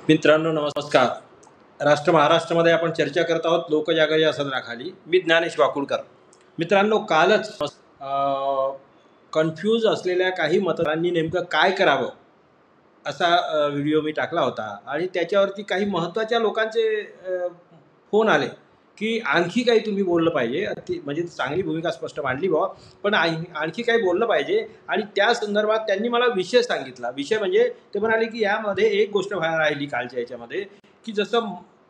मित्रांनो नमस्कार. महाराष्ट्रामध्ये आपण चर्चा करत आहोत लोकजागर या सदराखाली. मी ज्ञानेश वाकुळकर. मित्रांनो, कालच कन्फ्यूज असलेल्या काही मतदारांनी नेमकं काय करावं असा व्हिडिओ मी टाकला होता आणि त्याच्यावरती काही महत्त्वाच्या लोकांचे फोन आले की आणखी काही तुम्ही बोललं पाहिजे. म्हणजे चांगली भूमिका स्पष्ट मांडली बुवा, पण आणखी काही बोललं पाहिजे. आणि त्या संदर्भात त्यांनी मला विषय सांगितला. विषय म्हणजे ते म्हणाले की यामध्ये एक गोष्ट बाहेर राहिली कालच्या याच्यामध्ये, की जसं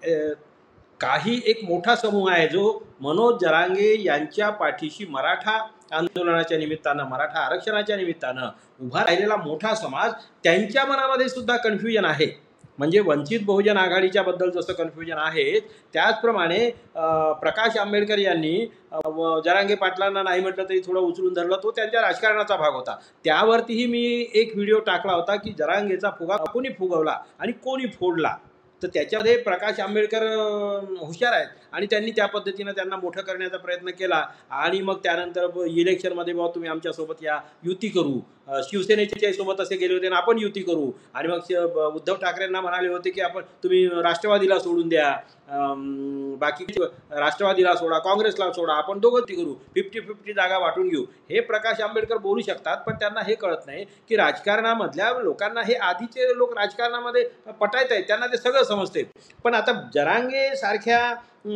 काही एक मोठा समूह आहे जो मनोज जरांगे यांच्या पाठीशी मराठा आंदोलनाच्या निमित्तानं, मराठा आरक्षणाच्या निमित्तानं उभा राहिलेला मोठा समाज, त्यांच्या मनामध्ये सुद्धा कन्फ्युजन आहे. म्हणजे वंचित बहुजन आघाडीच्या बद्दल जसं कन्फ्युजन आहे त्याचप्रमाणे प्रकाश आंबेडकर यांनी जरांगे पाटलांना नाही म्हटलं तरी थोडं उचलून धरलं. तो त्यांच्या राजकारणाचा भाग होता. त्यावरतीही मी एक व्हिडिओ टाकला होता की जरांगेचा फुगा कोणी फुगवला आणि कोणी फोडला. तर त्याच्यामध्ये प्रकाश आंबेडकर हुशार आहेत आणि त्यांनी त्या पद्धतीनं त्यांना मोठं करण्याचा प्रयत्न केला. आणि मग त्यानंतर इलेक्शनमध्ये बाबा तुम्ही आमच्यासोबत या, युती करू. शिवसेनेच्या सोबत असे गेले होते ना, आपण युती करू. आणि मग उद्धव ठाकरेंना म्हणाले होते की तुम्ही राष्ट्रवादीला सोडून द्या, बाकी राष्ट्रवादीला सोडा, काँग्रेसला सोडा, आपण दोघं करू, 50-50 जागा वाटून घेऊ. हे प्रकाश आंबेडकर बोलू शकतात, पण त्यांना हे कळत नाही की राजकारणामधल्या लोकांना, हे आधीचे लोक राजकारणामध्ये पटायत आहेत, त्यांना ते सगळं समजते. पण आता जरांगे सारख्या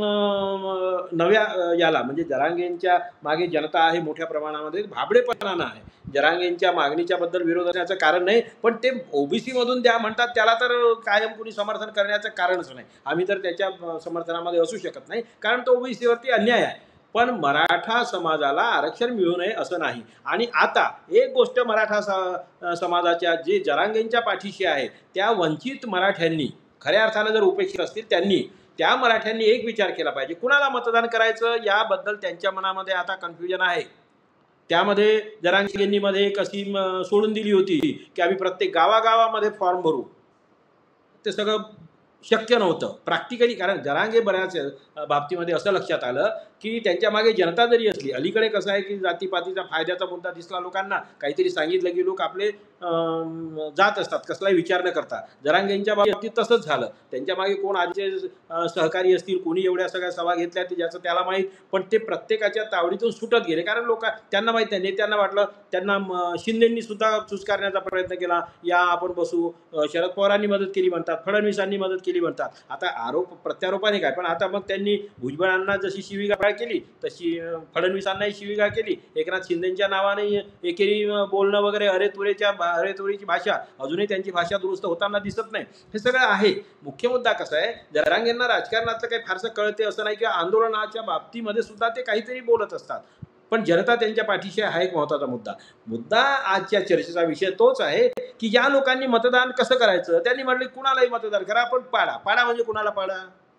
नव्या याला, म्हणजे जरांगेंच्या मागे जनता आहे मोठ्या प्रमाणामध्ये, भाबडेपणानं आहे. जरांगेंच्या मागणीच्या बद्दल विरोध असण्याचं कारण नाही, पण ते ओबीसी मधून द्या म्हणतात, त्याला तर कायम कुणी समर्थन करण्याचं कारणच नाही. आम्ही तर त्याच्या समर्थनामध्ये असू शकत नाही, कारण तो ओबीसीवरती अन्याय आहे. पण मराठा समाजाला आरक्षण मिळू नये असं नाही. आणि आता एक गोष्ट मराठा समाजाच्या जे जरांगेंच्या पाठीशी आहे, त्या वंचित मराठ्यांनी खऱ्या अर्थानं जर उपेक्षित असतील त्या मराठ्यांनी एक विचार केला पाहिजे, कुणाला मतदान करायचं याबद्दल त्यांच्या मनामध्ये आता कन्फ्युजन आहे. त्यामध्ये जरांगेंनी मध्ये एक अशी सोडून दिली होती की आम्ही प्रत्येक गावागावामध्ये फॉर्म भरू. ते सगळं शक्य नव्हतं प्रॅक्टिकली, कारण जरांगे बऱ्याच बाबतीमध्ये असं लक्षात आलं की त्यांच्या मागे जनता जरी असली, अलीकडे कसं आहे की जातीपातीचा फायद्याचा मुद्दा दिसला लोकांना, काहीतरी सांगितलं की लोक आपले जात असतात, कसलाही विचार न करता. जरांगेंच्या बाबतीत तसंच झालं. त्यांच्या मागे कोण आधीचे सहकारी असतील, कोणी एवढ्या सगळ्या सभा घेतल्या ते ज्याचं त्याला माहीत, पण ते प्रत्येकाच्या तावडीतून सुटत गेले. कारण त्यांना माहीत नाही, नेत्यांना वाटलं, त्यांना शिंदेंनी सुद्धा चुचकारण्याचा प्रयत्न केला, या आपण बसू, शरद पवारांनी मदत केली म्हणतात, फडणवीसांनी मदत केली म्हणतात. आता आरोप प्रत्यारोपाने काय, पण आता मग त्यांनी भुजबळांना जशी शिवीगाळ केली तशी फडणवीसांनाही शिवीगाळ केली. एकनाथ शिंदेच्या नावाने एकेरी बोलणं वगैरे, हरेतुरीची भाषा, अजूनही त्यांची भाषा दुरुस्त होताना दिसत नाही. हे सगळं आहे. मुख्य मुद्दा कसा आहे, जरांगेंना राजकारणातलं काही फारसं कळते असं नाही, किंवा आंदोलनाच्या बाबतीमध्ये सुद्धा ते काहीतरी बोलत असतात, पण जनता त्यांच्या पाठीशी हा एक महत्त्वाचा मुद्दा आजच्या चर्चेचा विषय तोच आहे की या लोकांनी मतदान कसं करायचं. त्यांनी म्हटले कुणालाही मतदान करा, पण पाडा म्हणजे कुणाला पाडा,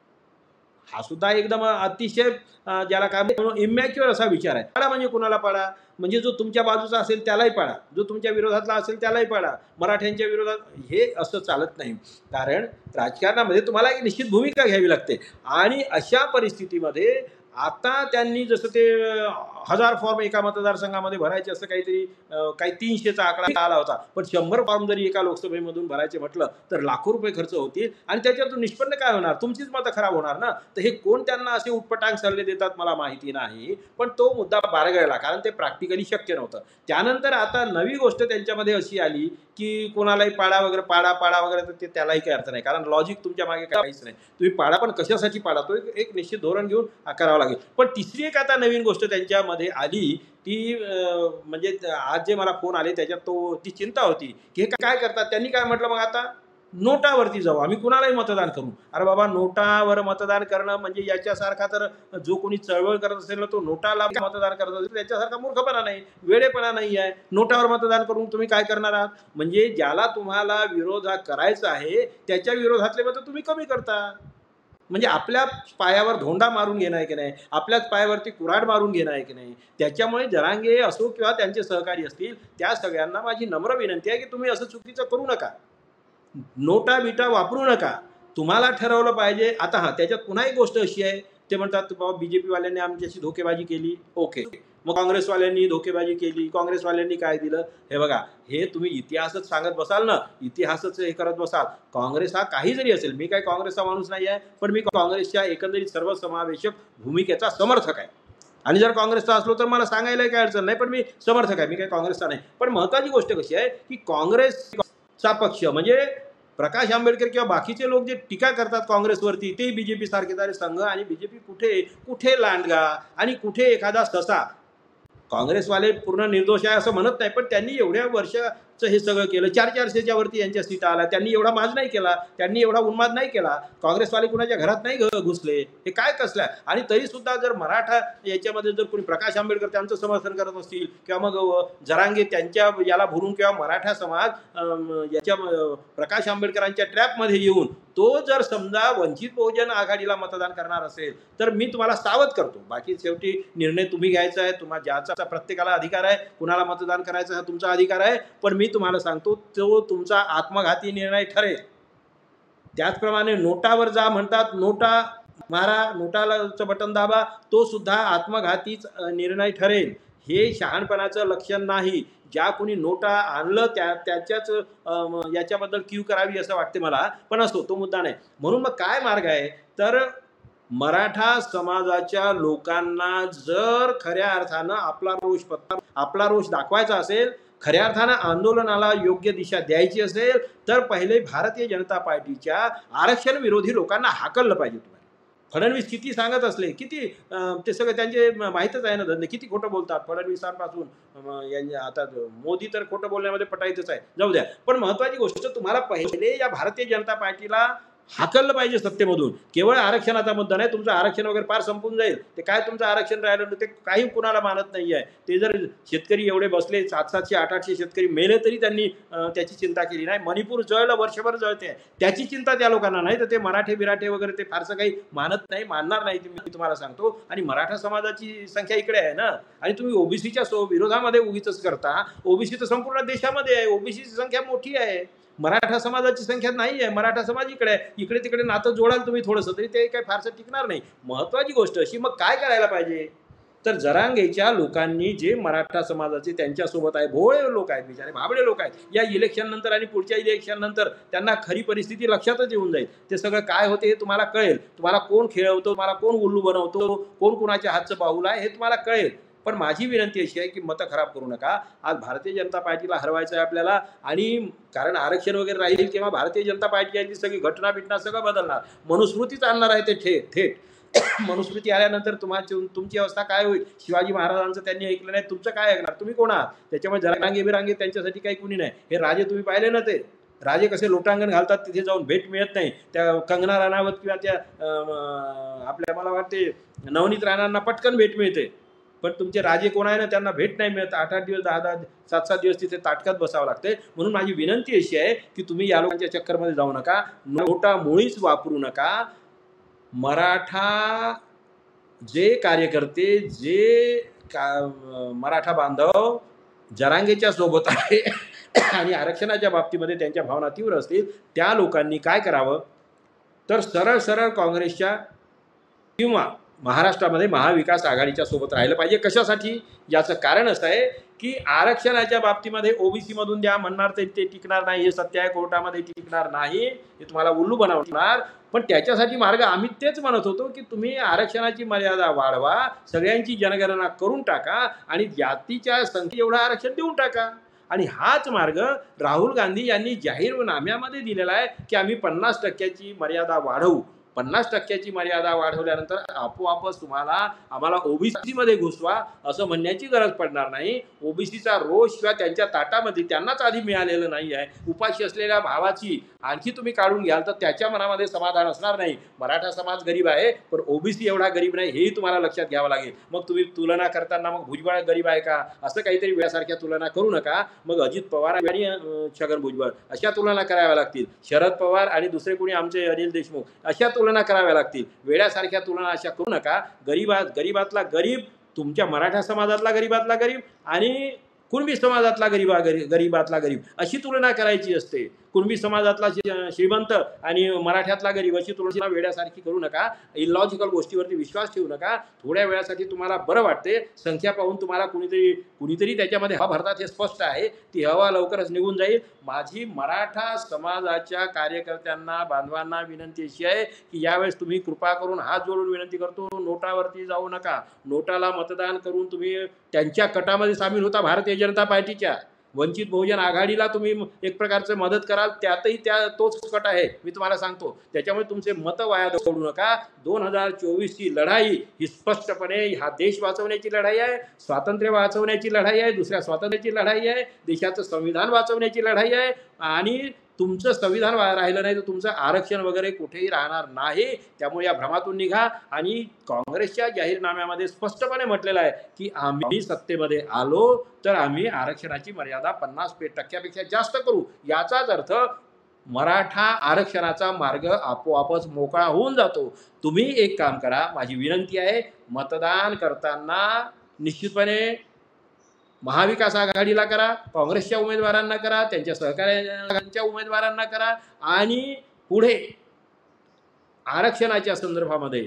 हा सुद्धा एकदम अतिशय ज्याला काय इमॅच्युअर असा विचार आहे. पाडा म्हणजे कुणाला पाडा, म्हणजे जो तुमच्या बाजूचा असेल त्यालाही पाडा, जो तुमच्या विरोधातला असेल त्यालाही पाडा, मराठ्यांच्या विरोधात. हे असं चालत नाही, कारण राजकारणामध्ये तुम्हाला एक निश्चित भूमिका घ्यावी लागते. आणि अशा परिस्थितीमध्ये आता त्यांनी जसं ते 1000 फॉर्म एका मतदारसंघामध्ये भरायचे असं काहीतरी, काही 300चा आकडा आला होता, पण 100 फॉर्म जरी एका लोकसभेमधून भरायचे म्हटलं तर लाखो रुपये खर्च होतील. आणि त्याच्यातून निष्पन्न काय होणार, तुमचीच मतं खराब होणार ना. तर हे कोण त्यांना असे उटपटांग सल्ले देतात मला माहिती नाही, पण तो मुद्दा बारगळला, कारण ते प्रॅक्टिकली शक्य नव्हतं. त्यानंतर आता नवी गोष्ट त्यांच्यामध्ये अशी आली की कोणालाही पाडा वगैरे, तर त्यालाही काही अर्थ नाही, कारण लॉजिक तुमच्या मागे काहीच नाही. तुम्ही पाडा, पण कशासाठी पाडा, तो एक निश्चित धोरण घेऊन करावं लागेल. पण तिसरी एक आता नवीन गोष्ट त्यांच्यामध्ये आली ती म्हणजे आज जे मला फोन आले त्याच्यात ती चिंता होती की हे काय करतात. त्यांनी काय म्हटलं, मग आता नोटावरती जाऊ, आम्ही कुणालाही मतदान करू. अरे बाबा, नोटावर मतदान करणं म्हणजे याच्यासारखा, तर जो कोणी चळवळ करत असेल ना, तो नोटाला मतदान करत असेल, त्याच्यासारखा मूर्खपणा नाही, वेळेपणा नाही आहे. नोटावर मतदान करून तुम्ही काय करणार आहात, म्हणजे ज्याला तुम्हाला विरोध करायचा आहे त्याच्या विरोधातले मत तुम्ही कमी करता. म्हणजे आपल्या पायावर धोंडा मारून घेणं आहे की नाही, आपल्याच पायावरती कुऱ्हाड मारून घेणं आहे की नाही. त्याच्यामुळे जरांगे असो किंवा त्यांचे सहकारी असतील, त्या सगळ्यांना माझी नम्र विनंती आहे की तुम्ही असं चुकीचं करू नका, नोटा बिटा वापरू नका. तुम्हाला ठरवलं पाहिजे. आता त्याच्यात पुन्हा एक गोष्ट अशी आहे ते म्हणतात बाबा बीजेपी वाल्यांनी आमच्याशी धोकेबाजी केली, ओके, मग काँग्रेसवाल्यांनी धोकेबाजी केली, काँग्रेसवाल्यांनी काय दिलं, हे बघा, हे तुम्ही इतिहासच सांगत बसाल ना, इतिहासच हे करत बसाल. काँग्रेस हा काही जरी असेल, मी काही काँग्रेसचा माणूस नाही आहे, पण मी काँग्रेसच्या एकंदरीत सर्वसमावेशक भूमिकेचा समर्थक आहे. आणि जर काँग्रेसचा असलो तर मला सांगायला काही अडचण नाही, पण मी समर्थक आहे, मी काही काँग्रेसचा नाही. पण महत्त्वाची गोष्ट कशी आहे की काँग्रेसचा पक्ष म्हणजे प्रकाश आंबेडकर किंवा बाकीचे लोक जे टीका करतात काँग्रेसवरती, ते बीजेपी सारखे संघ, आणि बीजेपी कुठे कुठे लांडगा आणि कुठे एखादा ससा. काँग्रेसवाले पूर्ण निर्दोष आहे असं म्हणत नाही, पण त्यांनी एवढ्या वर्षाचं हे सगळं केलं, 400-400च्या वरती यांच्या सीटा आल्या, त्यांनी एवढा माज नाही केला, त्यांनी एवढा उन्माद नाही केला, काँग्रेसवाले कुणाच्या घरात नाही घुसले, हे काय कसलं आहे. आणि तरीसुद्धा जर मराठा याच्यामध्ये जर कोणी प्रकाश आंबेडकर त्यांचं समर्थन करत असतील किंवा मग जरांगे त्यांच्या याला भरून किंवा मराठा समाज याच्या प्रकाश आंबेडकरांच्या ट्रॅपमध्ये येऊन तो जर समजा वंचित बहुजन आघाडीला मतदान करणार असेल तर मी तुम्हाला सावध करतो. बाकी शेवटी निर्णय तुम्ही घ्यायचा आहे, तुम्हाला ज्याचा प्रत्येकाला अधिकार आहे, कुणाला मतदान करायचा हा तुमचा अधिकार आहे, पण मी तुम्हाला सांगतो तो तुमचा आत्मघाती निर्णय ठरेल. त्याचप्रमाणे नोटावर जा म्हणतात, नोटा मारा, नोटाचं बटन दाबा, तो सुद्धा आत्मघातीच निर्णय ठरेल. हे शहाणपणाचं लक्षण नाही. ज्या कोणी नोटा आणलं त्याच्याच याच्याबद्दल क्यू करावी असं वाटते मला, पण असतो तो मुद्दा नाही. म्हणून मग काय मार्ग आहे तर मराठा समाजाच्या लोकांना जर खऱ्या अर्थानं आपला रोष दाखवायचा असेल, खऱ्या अर्थानं आंदोलनाला योग्य दिशा द्यायची असेल, तर पहिले भारतीय जनता पार्टीच्या आरक्षण विरोधी लोकांना हाकललं पाहिजे. तुम्हाला फडणवीस किती सांगत असले, किती ते सगळं त्यांचे माहीतच आहे ना धंदे, किती खोटं बोलतात फडणवीसांपासून आता मोदी तर खोटं बोलण्यामध्ये पटायचंच आहे, जाऊ द्या. पण महत्त्वाची गोष्ट, तुम्हाला पहिले या भारतीय जनता पार्टीला हाकललं पाहिजे सत्तेमधून. केवळ आरक्षणाचा मुद्दा नाही, तुमचं आरक्षण वगैरे फार संपून जाईल, ते काय तुमचं आरक्षण राहिलं ते काही कुणाला मानत नाही आहे. ते जर शेतकरी एवढे बसले, 700-700 800 शेतकरी मेले तरी त्यांनी त्याची चिंता केली नाही. मणिपूर जळलं, वर्षभर जळते, त्याची चिंता त्या लोकांना नाही. तर ते मराठे बिराठे वगैरे ते फारसं काही मानत नाही, मानणार नाही, मी तुम्हाला सांगतो. आणि मराठा समाजाची संख्या इकडे आहे ना, आणि तुम्ही ओबीसीच्या विरोधामध्ये उगीच करता. ओबीसी तर संपूर्ण देशामध्ये आहे, ओबीसीची संख्या मोठी आहे, मराठा समाजाची संख्या नाही आहे. मराठा समाज इकडे आहे, इकडे तिकडे नातं जोडाल तुम्ही थोडंसं तरी ते काही फारसं टिकणार नाही. महत्त्वाची गोष्ट अशी, मग काय करायला पाहिजे तर जरांगेच्या लोकांनी जे मराठा समाजाचे त्यांच्यासोबत आहे, भोळे लोक आहेत, बिचारे भाबडे लोक आहेत, या इलेक्शन नंतर आणि पुढच्या इलेक्शन नंतर त्यांना खरी परिस्थिती लक्षातच येऊन जाईल. ते सगळं काय होते हे तुम्हाला कळेल. तुम्हाला कोण खेळवतो, तुम्हाला कोण उल्लू बनवतो, कोण कुणाच्या हातचं बाहुल आहे हे तुम्हाला कळेल. पण माझी विनंती अशी आहे की मतं खराब करू नका. आज भारतीय जनता पार्टीला हरवायचं आहे आपल्याला, आणि कारण आरक्षण वगैरे राहील किंवा भारतीय जनता पार्टी सगळी घटना बिटना सगळं बदलणार, मनुस्मृतीच आणणार आहे ते थेट. मनुस्मृती आल्यानंतर तुमची अवस्था काय होईल. शिवाजी महाराजांचं त्यांनी ऐकलं नाही, तुमचं काय ऐकणार, तुम्ही कोण आहात. त्याच्यामुळे जरांगे बिरांगे त्यांच्यासाठी काही कुणी नाही. हे राजे तुम्ही पाहिले ना, ते राजे कसे लोटांगण घालतात, तिथे जाऊन भेट मिळत नाही. त्या कंगना राणावत किंवा त्या आपल्या मला वाटते नवनीत राणांना पटकन भेट मिळते, पण तुमचे राजे कोण आहे ना त्यांना भेट नाही मिळत. 8-8 दिवस 10-10 7-7 दिवस तिथे ताटकात बसावं लागते. म्हणून माझी विनंती अशी आहे की तुम्ही या लोकांच्या चक्करमध्ये जाऊ नका, नोटा मुळीच वापरू नका. मराठा जे कार्यकर्ते, जे मराठा बांधव जरांगेच्या सोबत आहे आणि आरक्षणाच्या बाबतीमध्ये त्यांच्या भावना तीव्र असतील, त्या लोकांनी काय करावं तर सरळ सरळ काँग्रेसच्या किंवा महाराष्ट्रामध्ये महाविकास आघाडीच्या सोबत राहिलं पाहिजे. कशासाठी, याचं कारण असं आहे की आरक्षणाच्या बाबतीमध्ये ओबीसी मधून द्या म्हणणार ते टिकणार नाही, हे सत्य आहे, कोर्टामध्ये टिकणार नाही, हे तुम्हाला उल्लू बनवणार. पण त्याच्यासाठी मार्ग आम्ही तेच म्हणत होतो की तुम्ही आरक्षणाची मर्यादा वाढवा, सगळ्यांची जनगणना करून टाका आणि जातीच्या संख्ये एवढं आरक्षण देऊन टाका. आणि हाच मार्ग राहुल गांधी यांनी जाहीरनाम्यामध्ये दिलेला आहे की आम्ही 50% मर्यादा वाढवू. 50% मर्यादा वाढवल्यानंतर आपोआपच आम्हाला ओबीसी मध्ये घुसवा असं म्हणण्याची गरज पडणार नाही. ओबीसीचा रोष किंवा त्यांच्या ताटामध्ये त्यांनाच आधी मिळालेलं नाही आहे. उपाशी असलेल्या भावाची आणखी तुम्ही काढून घ्याल तर त्याच्या मनामध्ये समाधान असणार नाही. मराठा समाज गरीब आहे पण ओबीसी एवढा गरीब नाही, हेही तुम्हाला लक्षात घ्यावं लागेल. मग तुम्ही तुलना करताना मग भुजबळ गरीब आहे का असं काहीतरी वेळासारख्या तुलना करू नका. मग अजित पवार आणि छगन भुजबळ अशा तुलना कराव्या लागतील. शरद पवार आणि दुसरे कोणी आमचे अनिल देशमुख अशा तुलना कराव्या लागतील. वेड्यासारख्या तुलना अशा करू नका. गरीबातला गरीब, तुमच्या मराठा समाजातला गरीबातला गरीब आणि कुणबी समाजातला गरीबातला गरीब अशी तुलना करायची असते. कुणबी समाजातला श्रीमंत आणि मराठ्यातला गरीब अशी तुलना वेड्यासारखी करू नका. इलॉजिकल गोष्टीवरती विश्वास ठेवू नका. थोड्या वेळासाठी तुम्हाला बरं वाटते, संख्या पाहून तुम्हाला कुणीतरी त्याच्यामध्ये हवा भरतात हे स्पष्ट आहे. ती हवा लवकरच निघून जाईल. माझी मराठा समाजाच्या कार्यकर्त्यांना बांधवांना विनंती अशी आहे की यावेळेस तुम्ही कृपा करून हात जोडून विनंती करतो, नोटावरती जाऊ नका. नोटाला मतदान करून तुम्ही त्यांच्या कटामध्ये सामील होता, भारतीय जनता पार्टीच्या. वंचित बहुजन आघाडीला तुम्ही एक प्रकारचं मदत कराल, त्यातही तोच कट आहे, मी तुम्हाला सांगतो. त्याच्यामुळे तुमचे मतं वाया दवडू नका. 2024ची लढाई ही स्पष्टपणे हा देश वाचवण्याची लढाई आहे, स्वातंत्र्य वाचवण्याची लढाई आहे, दुसऱ्या स्वातंत्र्याची लढाई आहे, देशाचं संविधान वाचवण्याची लढाई आहे. आणि तुमचं संविधान राहिलं नाही तर तुमचं आरक्षण वगैरे कुठेही राहणार नाही. त्यामुळे या भ्रमातून निघा. आणि काँग्रेसच्या जाहीरनाम्यामध्ये स्पष्टपणे म्हटलेलं आहे की आम्ही सत्तेमध्ये आलो तर आम्ही आरक्षणाची मर्यादा 50% जास्त करू. याचाच अर्थ मराठा आरक्षणाचा मार्ग आपोआपच मोकळा होऊन जातो. तुम्ही एक काम करा, माझी विनंती आहे, मतदान करताना निश्चितपणे महाविकास आघाडीला करा, काँग्रेसच्या उमेदवारांना करा, त्यांच्या सहकार्यांच्या उमेदवारांना करा. आणि पुढे आरक्षणाच्या संदर्भामध्ये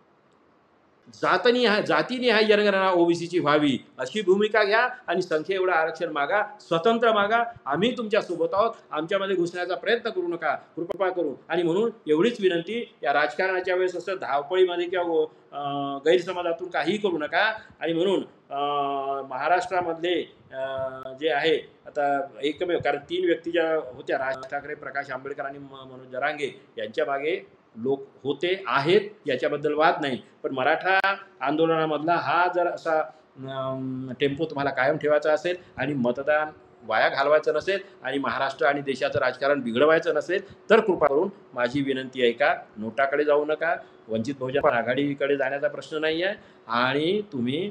जातीनिहाय जनगणना ओबीसीची व्हावी अशी भूमिका घ्या आणि संख्या एवढं आरक्षण मागा, स्वतंत्र मागा. आम्ही तुमच्या सोबत आहोत. आमच्यामध्ये घुसण्याचा प्रयत्न करू नका, कृपा करू. आणि म्हणून एवढीच विनंती, या राजकारणाच्या वेळेस असं धावपळीमध्ये किंवा गैरसमजातून काहीही करू नका. आणि म्हणून महाराष्ट्रामधले जे आहे आता एकमेव, कारण 3 व्यक्ती ज्या होत्या, राज ठाकरे, प्रकाश आंबेडकर आणि मनोज जरांगे, यांच्या मागे लोक होते आहेत, याच्याबद्दल वाद नाही. पण मराठा आंदोलनामधला हा जर असा टेम्पो तुम्हाला कायम ठेवायचा असेल आणि मतदान वाया घालवायचं नसेल आणि महाराष्ट्र आणि देशाचं राजकारण बिघडवायचं नसेल तर कृपा करून माझी विनंती आहे का, नोटाकडे जाऊ नका. वंचित बहुजन आघाडीकडे जाण्याचा प्रश्न नाही आहे. आणि तुम्ही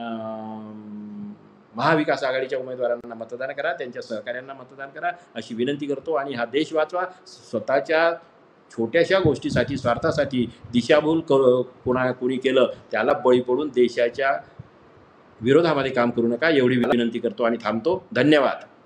महाविकास आघाडीच्या उमेदवारांना मतदान करा, त्यांच्या सहकार्यांना मतदान करा अशी विनंती करतो. आणि हा देश वाचवा. स्वतःच्या छोट्याशा गोष्टीसाठी, स्वार्थासाठी दिशाभूल कोणी केलं त्याला बळी पडून देशाच्या विरोधामध्ये काम करू नका, एवढी विनंती करतो आणि थांबतो. धन्यवाद.